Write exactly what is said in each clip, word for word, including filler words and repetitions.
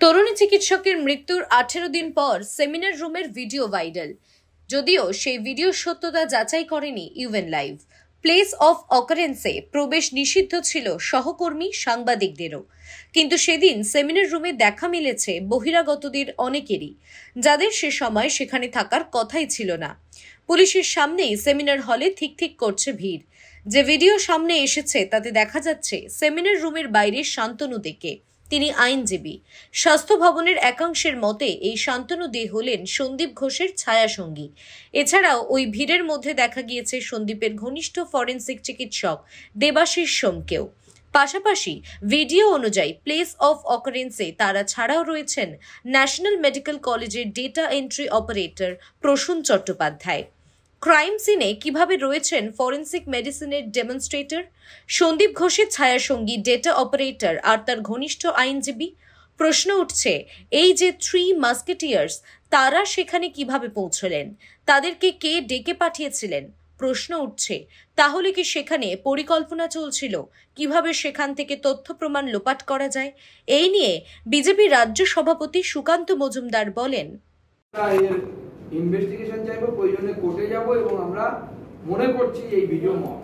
তরুণী চিকিৎসকের মৃত্যুর আঠেরো দিন পর সেমিনার রুমের ভিডিও ভাইরাল। যদিও সেই ভিডিও সত্যতা যাচাই করেনি ইউএন লাইভ। প্লেস অফ অকারেন্সে প্রবেশ নিষিদ্ধ ছিল সহকর্মী সাংবাদিকদেরও, কিন্তু সেদিন সেমিনার রুমে দেখা মিলেছে বহিরাগতদের অনেকেরই, যাদের সে সময় সেখানে থাকার কথাই ছিল না। পুলিশের সামনেই সেমিনার হলে ঠিক ঠিক করছে ভিড়। যে ভিডিও সামনে এসেছে তাতে দেখা যাচ্ছে সেমিনার রুমের বাইরে শান্তনু দেকে। তিনি আইনজীবী। স্বাস্থ্য ভবনের একাংশের মতে এই শান্তনু দে হলেন সন্দীপ ঘোষের ছায়াসঙ্গী। এছাড়াও ওই ভিড়ের মধ্যে দেখা গিয়েছে সন্দীপের ঘনিষ্ঠ ফরেন্সিক চিকিৎসক দেবাশিস সোমকেও। পাশাপাশি ভিডিও অনুযায়ী প্লেস অফ অকারেন্সে তারা ছাড়াও রয়েছেন ন্যাশনাল মেডিকেল কলেজের data entry operator Prasun Chattopadhyay. Crime সিনে কিভাবে রয়েছেন ফরেন্সিক মেডিসিনের ডেমনস্ট্রেটর, সন্দীপ ঘোষের ছায়াসঙ্গী ডেটা অপারেটর আর তার ঘনিষ্ঠ আইনজীবী? প্রশ্ন উঠছে, এই যে থ্রি মাস্কেটিয়ার্স, তারা সেখানে কিভাবে পৌঁছলেন? তাদেরকে কে ডেকে পাঠিয়েছিলেন? প্রশ্ন উঠছে, তাহলে কি সেখানে পরিকল্পনা চলছিল কিভাবে সেখান থেকে তথ্য প্রমাণ লোপাট করা যায়? এই নিয়ে বিজেপি রাজ্য সভাপতি সুকান্ত মজুমদার বলেন, ইনভেস্টিগেশন চাইবো, প্রয়োজনে কোর্টে যাব এবং আমরা মনে করছি এই ভিডিও মব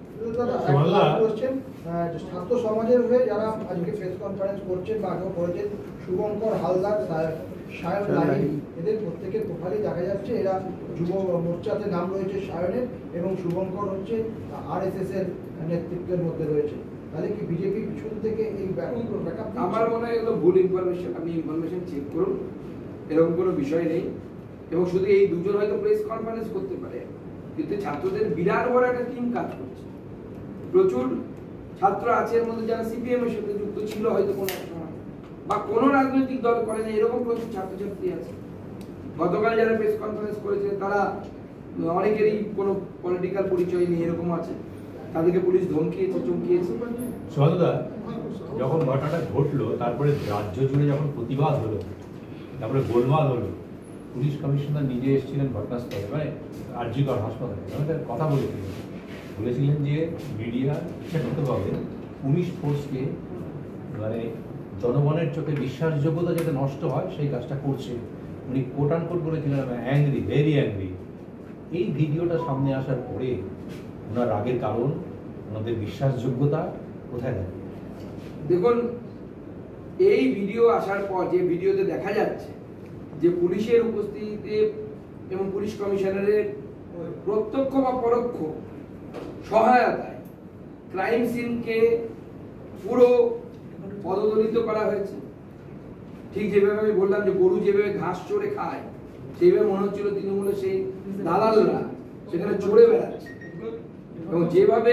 ছাত্র সমাজের হয়ে যারা আজকে প্রেস কনফারেন্স করছেন বা আগেও করেছেন, শুভঙ্কর হালদার, সায়ন লাহিড়ী, এদের প্রত্যেকের প্রোফাইলে দেখা যাচ্ছে এরা যুব মোর্চাতে নাম রয়েছে সায়নের, এবং শুভঙ্কর হচ্ছে আরএসএস এর নেতৃত্বের মধ্যে রয়েছে। তাহলে কি বিজেপি পিছন থেকে এই ব্যাকআপ? আমার মনে হয় এগুলো ভুল ইনফরমেশন। আপনি ইনফরমেশন চেক করুন, এরকম কোনো বিষয় নেই। এবং শুধু এই দুজন হয়তো প্রেস কনফারেন্স করতে পারে, কিন্তু ছাত্রদের বিরাট বড় একটা টিম কাজ করছে। প্রচুর ছাত্র আছে এর মধ্যে যারা সিপিএম এর সাথে যুক্ত ছিল হয়তো কোনো এক সময়, বা কোনো রাজনৈতিক দল করে না, এরকম প্রচুর ছাত্রছাত্রী আছে। গতকাল যারা প্রেস কনফারেন্স করেছে তারা অনেকেরই কোনো পলিটিক্যাল পরিচয় নেই, এরকম আছে। তাদেরকে পুলিশ ধমকিয়েছে, চমকিয়েছে। সহজদা, যখন ঘটনাটা ঘটলো তারপরে রাজ্য জুড়ে যখন প্রতিবাদ হলো, তারপরে গোলমাল হলো, পুলিশ কমিশনার নিজে এসেছিলেন ঘটনাস্থলে, মানে আরজিকর হাসপাতালে, কথা বলেছিলেন বলেছিলেন যে মিডিয়া ক্ষেত্রভাবে পুলিশ ফোর্সকে মানে জনগণের চোখে বিশ্বাসযোগ্যতা যাতে নষ্ট হয় সেই কাজটা করছে। উনি কোট আন কোট বলেছিলেন আমি অ্যাংরি, ভেরি অ্যাংরি। এই ভিডিওটা সামনে আসার পরে ওনার রাগের কারণ, ওনাদের বিশ্বাসযোগ্যতা কোথায় থাকে? দেখুন, এই ভিডিও আসার পর যে ভিডিওতে দেখা যাচ্ছে যে পুলিশের উপস্থিতিতে এবং পুলিশ কমিশনারের প্রত্যক্ষ বা পরোক্ষ সহায়তায় ক্রাইম সিনকে পুরো পদদলিত করা হয়েছে। ঠিক যেভাবে আমি বললাম যে গরু যেভাবে ঘাস চড়ে খায়, সেইভাবে মনে হচ্ছিল তৃণমূলের সেই দালালরা সেখানে চড়ে বেড়াচ্ছে। এবং যেভাবে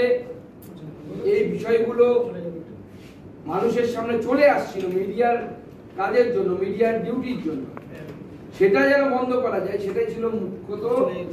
এই বিষয়গুলো মানুষের সামনে চলে আসছিল মিডিয়ার কাজের জন্য, মিডিয়ার ডিউটির জন্য, সেটা যেন বন্ধ করা যায়, সেটাই ছিল মুখ্যত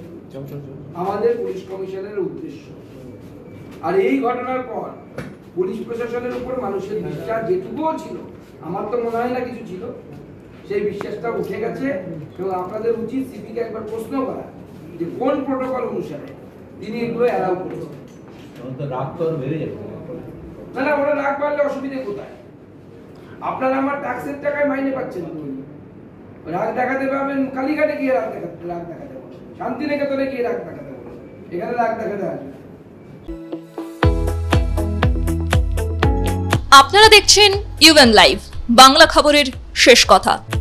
আমাদের পুলিশ কমিশনের উদ্দেশ্য। আর এই ঘটনার পর পুলিশ প্রশাসনের উপর মানুষের বিশ্বাস যেটুকুও ছিল, আমার তো মনে হয় না কিছু ছিল, সেই বিশ্বাসটা উঠে গেছে। এবং আপনাদের উচিত সিপিকে একবার প্রশ্ন করা যে কোন প্রোটোকল অনুসারে তিনি এগুলো অ্যালাউ করেছেন। রাগ তো বেড়ে যাবে না না, ওরা রাগ বাড়লে অসুবিধে কোথায়? আপনারা আমার ট্যাক্সের টাকায় মাইনে পাচ্ছেন, রাগ দেখাতে পারবেন কালীঘাটে গিয়ে রাগ দেখাতে রাগ দেখাতে পারবেন, শান্তিনিকেতনে গিয়ে রাগ দেখাতে পারবেন, এখানে রাগ দেখাতে আসবে। আপনারা দেখছেন ইউএন লাইভ, বাংলা খবরের শেষ কথা।